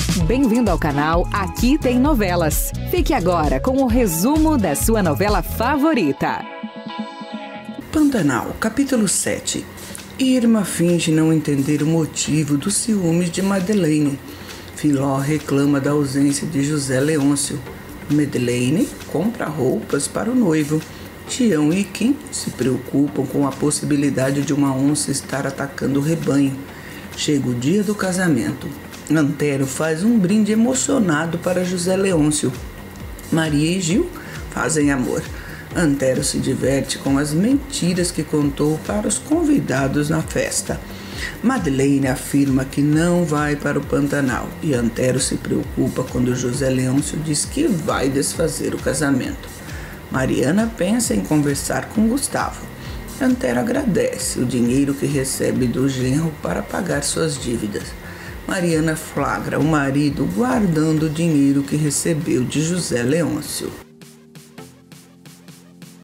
Bem-vindo ao canal Aqui Tem Novelas. Fique agora com o resumo da sua novela favorita. Pantanal, capítulo 7. Irma finge não entender o motivo dos ciúmes de Madeleine. Filó reclama da ausência de José Leôncio. Madeleine compra roupas para o noivo. Tião e Kim se preocupam com a possibilidade de uma onça estar atacando o rebanho. Chega o dia do casamento. Antero faz um brinde emocionado para José Leôncio. Maria e Gil fazem amor. Antero se diverte com as mentiras que contou para os convidados na festa. Madeleine afirma que não vai para o Pantanal e Antero se preocupa quando José Leôncio diz que vai desfazer o casamento. Mariana pensa em conversar com Gustavo. Antero agradece o dinheiro que recebe do genro para pagar suas dívidas. Mariana flagra o marido guardando o dinheiro que recebeu de José Leôncio.